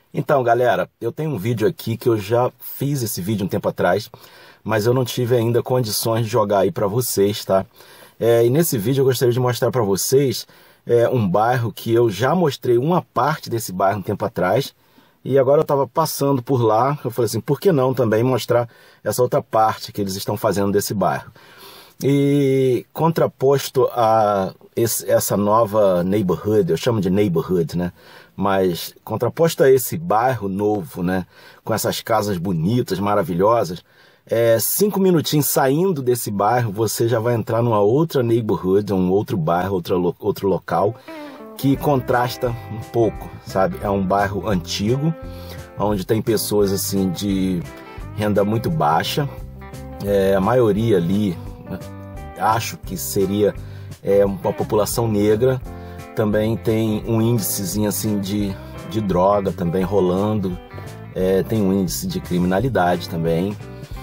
Então, galera, eu tenho um vídeo aqui que eu já fiz esse vídeo um tempo atrás, mas eu não tive ainda condições de jogar aí para vocês, tá? E nesse vídeo eu gostaria de mostrar para vocês um bairro que eu já mostrei uma parte desse bairro um tempo atrás, e agora eu estava passando por lá, eu falei assim, por que não também mostrar essa outra parte que eles estão fazendo desse bairro? E contraposto a essa nova neighborhood, eu chamo de neighborhood, né? Mas contraposto a esse bairro novo, né? Com essas casas bonitas, maravilhosas, 5 minutinhos saindo desse bairro, você já vai entrar numa outra neighborhood, um outro bairro, outro local, que contrasta um pouco, sabe? É um bairro antigo, onde tem pessoas assim de renda muito baixa, a maioria ali, acho que seria uma população negra. Também tem um índicezinho assim de droga também rolando, tem um índice de criminalidade também.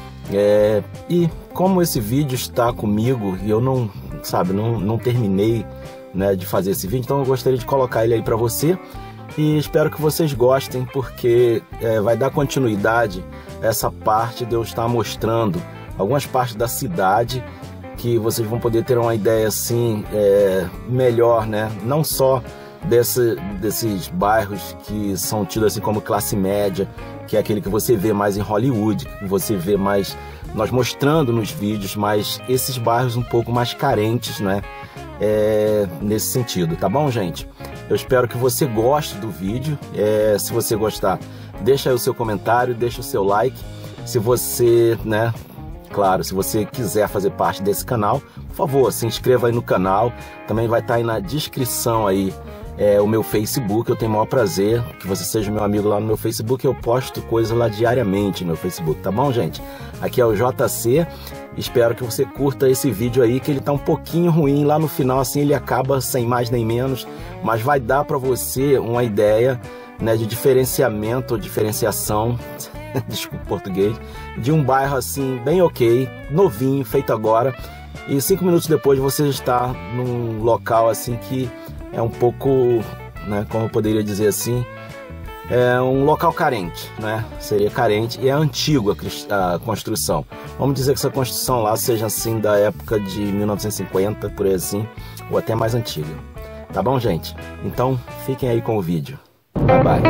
E como esse vídeo está comigo e eu não terminei, né, de fazer esse vídeo, então eu gostaria de colocar ele aí para você e espero que vocês gostem, porque vai dar continuidade a essa parte de eu estar mostrando algumas partes da cidade que vocês vão poder ter uma ideia assim melhor, né? Não só desses bairros que são tidos assim como classe média, que é aquele que você vê mais em Hollywood, que você vê mais nós mostrando nos vídeos, mas esses bairros um pouco mais carentes, né? Nesse sentido, tá bom, gente? Eu espero que você goste do vídeo. Se você gostar, deixa aí o seu comentário, deixa o seu like. Se você, né? Claro, se você quiser fazer parte desse canal, por favor, se inscreva aí no canal. Também vai estar aí na descrição aí o meu Facebook. Eu tenho o maior prazer que você seja meu amigo lá no meu Facebook. Eu posto coisa lá diariamente no meu Facebook, tá bom, gente? Aqui é o JC. Espero que você curta esse vídeo aí, que ele tá um pouquinho ruim. Lá no final, assim, ele acaba sem mais nem menos. Mas vai dar para você uma ideia, né, de diferenciamento ou diferenciação, desculpa o português, de um bairro assim, bem ok, novinho, feito agora. E 5 minutos depois você está num local assim que é um pouco, né, como eu poderia dizer assim, um local carente, né? Seria carente, e é antigo a construção. Vamos dizer que essa construção lá seja assim da época de 1950, por aí assim, ou até mais antiga. Tá bom, gente? Então fiquem aí com o vídeo. Bye bye.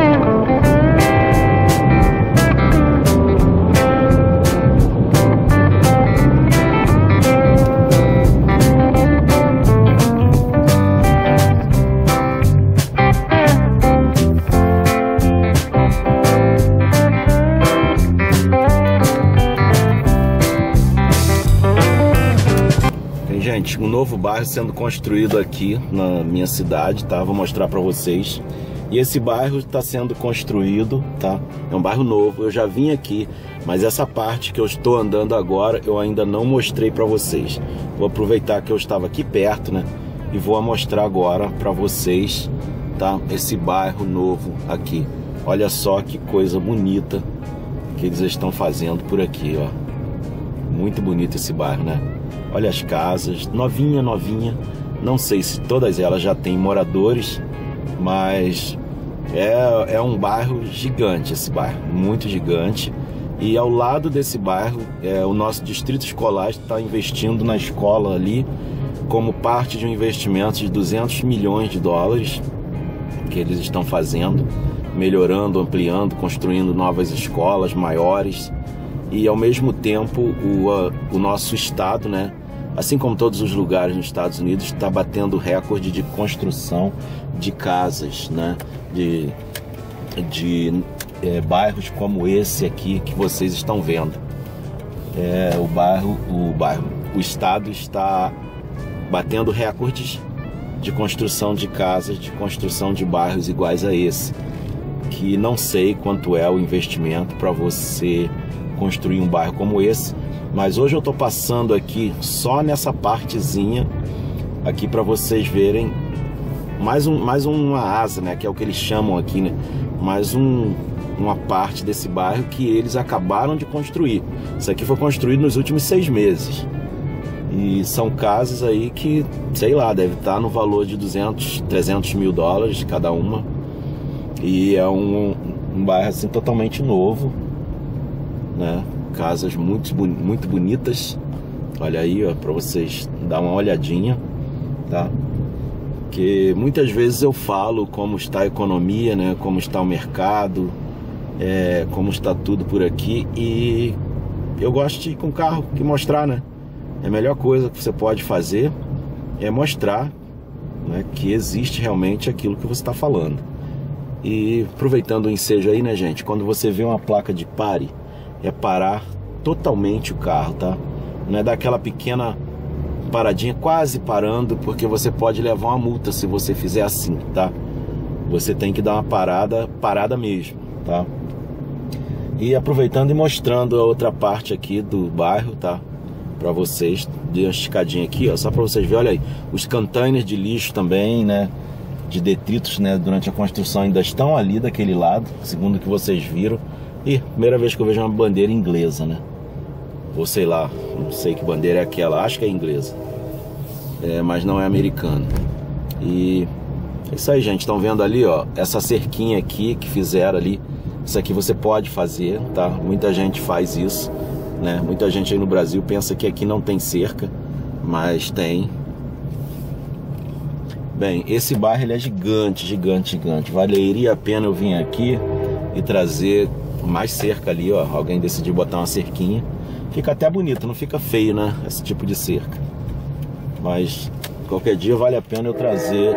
Gente, um novo bairro sendo construído aqui na minha cidade, tá? Vou mostrar para vocês. E esse bairro está sendo construído, tá? É um bairro novo, eu já vim aqui, mas essa parte que eu estou andando agora eu ainda não mostrei para vocês. Vou aproveitar que eu estava aqui perto, né? E vou mostrar agora para vocês, tá? Esse bairro novo aqui. Olha só que coisa bonita que eles estão fazendo por aqui, ó. Muito bonito esse bairro, né? Olha as casas, novinha, novinha. Não sei se todas elas já têm moradores, mas é um bairro gigante esse bairro, muito gigante. E ao lado desse bairro, o nosso distrito escolar está investindo na escola ali, como parte de um investimento de 200 milhões de dólares que eles estão fazendo, melhorando, ampliando, construindo novas escolas maiores. E ao mesmo tempo o nosso estado, né, assim como todos os lugares nos Estados Unidos, está batendo recorde de construção de casas, né, de bairros como esse aqui que vocês estão vendo. O estado está batendo recordes de construção de casas, de construção de bairros iguais a esse, que não sei quanto é o investimento para você construir um bairro como esse, mas hoje eu estou passando aqui só nessa partezinha aqui para vocês verem mais uma asa, né, que é o que eles chamam aqui, né, mais uma parte desse bairro que eles acabaram de construir. Isso aqui foi construído nos últimos 6 meses e são casas aí que, sei lá, deve estar no valor de 200, 300 mil dólares cada uma, e um bairro assim totalmente novo, né? Casas muito bonitas. Olha aí, ó, para vocês dar uma olhadinha, tá? Que muitas vezes eu falo como está a economia, né? Como está o mercado, como está tudo por aqui, e eu gosto de ir com o carro e mostrar, né? A melhor coisa que você pode fazer é mostrar, né, que existe realmente aquilo que você está falando. E aproveitando o ensejo aí, né, gente, quando você vê uma placa de pare, é parar totalmente o carro, tá? Não é daquela pequena paradinha, quase parando, porque você pode levar uma multa se você fizer assim, tá? Você tem que dar uma parada mesmo, tá? E aproveitando e mostrando a outra parte aqui do bairro, tá? Pra vocês, dei uma esticadinha aqui, ó, só pra vocês verem, olha aí, os containers de lixo também, né? De detritos, né? Durante a construção ainda estão ali daquele lado, segundo o que vocês viram. E primeira vez que eu vejo uma bandeira inglesa, né? Ou sei lá, não sei que bandeira é aquela, acho que é inglesa, mas não é americana. E é isso aí, gente, estão vendo ali, ó, essa cerquinha aqui que fizeram ali. Isso aqui você pode fazer, tá? Muita gente faz isso, né? Muita gente aí no Brasil pensa que aqui não tem cerca, mas tem. Bem, esse bairro ele é gigante, gigante, gigante. Valeria a pena eu vir aqui e trazer mais cerca ali, ó. Alguém decidiu botar uma cerquinha. Fica até bonito, não fica feio, né? Esse tipo de cerca. Mas qualquer dia vale a pena eu trazer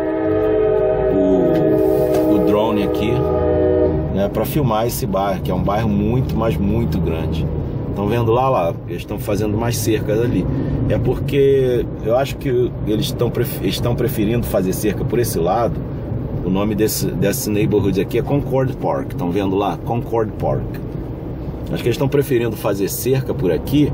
o drone aqui, né, para filmar esse bairro, que é um bairro muito, mas muito grande. Estão vendo lá, eles estão fazendo mais cercas ali. É porque eu acho que eles estão preferindo fazer cerca por esse lado. O nome desse neighborhood aqui é Concord Park. Estão vendo lá? Concord Park. Acho que eles estão preferindo fazer cerca por aqui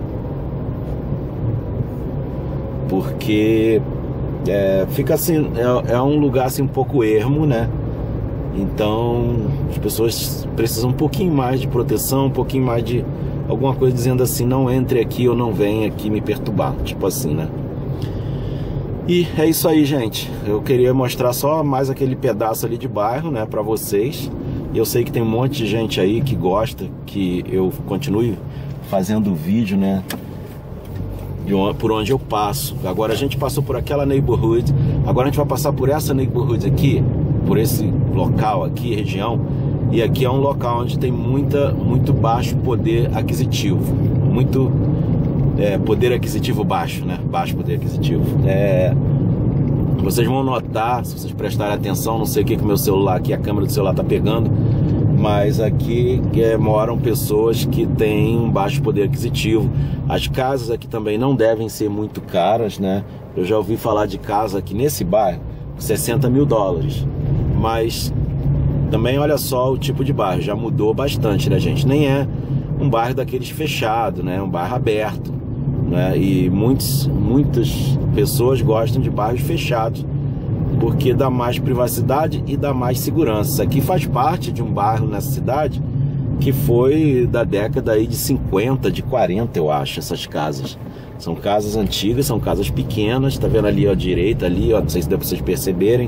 porque fica assim, é um lugar assim um pouco ermo, né? Então as pessoas precisam um pouquinho mais de proteção, um pouquinho mais de alguma coisa dizendo assim, não entre aqui ou não venha aqui me perturbar, tipo assim, né? E é isso aí, gente. Eu queria mostrar só mais aquele pedaço ali de bairro, né, pra vocês. Eu sei que tem um monte de gente aí que gosta que eu continue fazendo vídeo, né, por onde eu passo. Agora a gente passou por aquela neighborhood, agora a gente vai passar por essa neighborhood aqui, por esse local aqui, região. E aqui é um local onde tem muito baixo poder aquisitivo, muito poder aquisitivo baixo, né? Baixo poder aquisitivo. Vocês vão notar, se vocês prestarem atenção, não sei o que o meu celular aqui, a câmera do celular tá pegando, mas aqui moram pessoas que têm um baixo poder aquisitivo. As casas aqui também não devem ser muito caras, né? Eu já ouvi falar de casa aqui nesse bairro, 60 mil dólares, mas também olha só o tipo de bairro, já mudou bastante, né, gente? Nem é um bairro daqueles fechado, né? É um bairro aberto, né? E muitas pessoas gostam de bairros fechados porque dá mais privacidade e dá mais segurança. Isso aqui faz parte de um bairro nessa cidade que foi da década aí de 50, de 40, eu acho, essas casas. São casas antigas, são casas pequenas, tá vendo ali, ó, à direita ali, ó, não sei se deu pra vocês perceberem.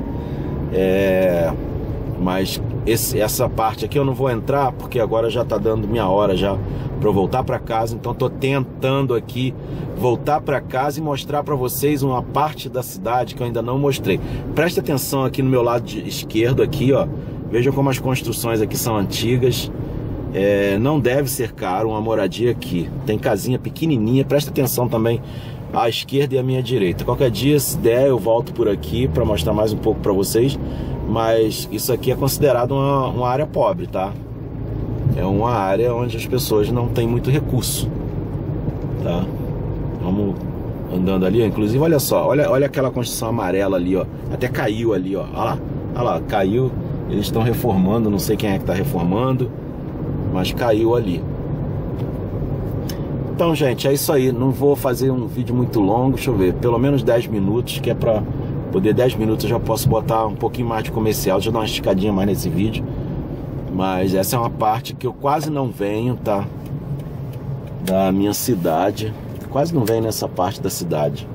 Mas essa parte aqui eu não vou entrar porque agora já tá dando minha hora já para eu voltar para casa. Então tô tentando aqui voltar para casa e mostrar para vocês uma parte da cidade que eu ainda não mostrei. Preste atenção aqui no meu lado esquerdo aqui, ó. Vejam como as construções aqui são antigas. Não deve ser caro uma moradia aqui. Tem casinha pequenininha. Preste atenção também à esquerda e à minha direita. Qualquer dia, se der, eu volto por aqui para mostrar mais um pouco para vocês. Mas isso aqui é considerado uma área pobre, tá? É uma área onde as pessoas não têm muito recurso, tá? Vamos andando ali, inclusive, olha só, olha aquela construção amarela ali, ó. Até caiu ali, ó. Olha lá, caiu. Eles estão reformando, não sei quem é que está reformando, mas caiu ali. Então, gente, é isso aí. Não vou fazer um vídeo muito longo, deixa eu ver, pelo menos 10 minutos, que é pra poder 10 minutos eu já posso botar um pouquinho mais de comercial, deixa eu dar uma esticadinha mais nesse vídeo. Mas essa é uma parte que eu quase não venho, tá? Da minha cidade. Quase não venho nessa parte da cidade.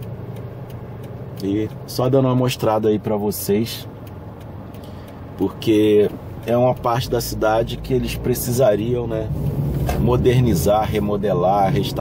E só dando uma mostrada aí pra vocês, porque é uma parte da cidade que eles precisariam, né, modernizar, remodelar, restaurar.